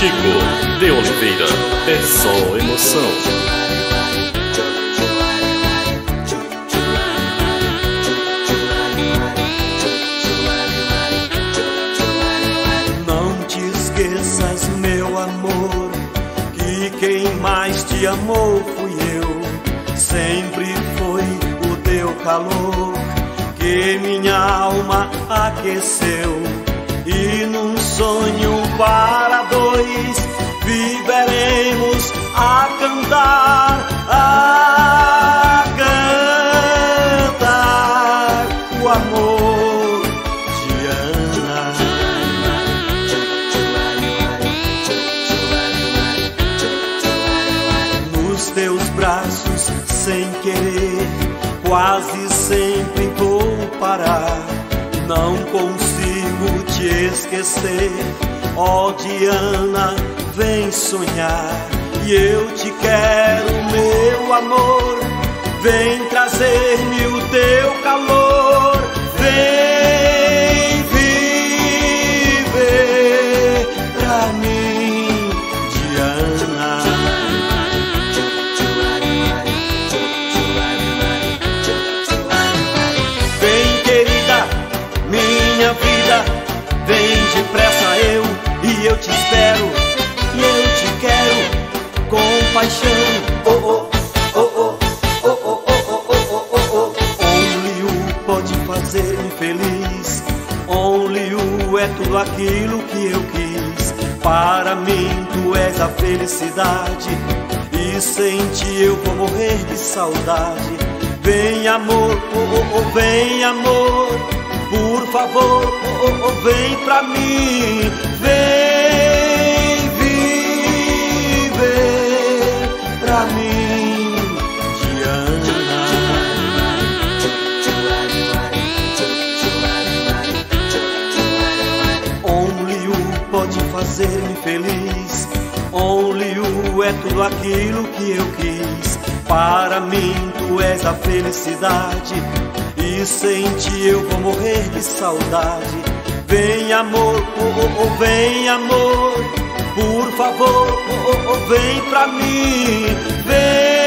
Chico de Oliveira, é só emoção. Esqueças, meu amor, que quem mais te amou fui eu. Sempre foi o teu calor que minha alma aqueceu. E num sonho para dois viveremos a cantar, o amor de Ana. Nos teus braços, sem querer, quase sempre vou parar. Não consigo te esquecer, ó Diana, vem sonhar. E eu te quero, meu amor, vem trazer-me o teu calor. Vem viver pra mim, Diana. Vem, querida, minha vida, vem depressa e eu te espero. E eu te quero com paixão. Oh, oh, oh, oh, oh, oh, oh, oh, oh, oh, oh. Only you pode fazer-me feliz. Only you é tudo aquilo que eu quis. Para mim tu és a felicidade, e sem ti eu vou morrer de saudade. Vem amor, oh, oh, oh, vem amor, por favor, oh, oh, oh, vem pra mim. Vem viver pra mim, Diana. Only you pode fazer-me feliz. Only you é tudo aquilo que eu quis. Para mim tu és a felicidade, e sem ti eu vou morrer de saudade. Vem amor, oh, oh, oh, vem amor, por favor, oh, oh, oh, vem pra mim. Vem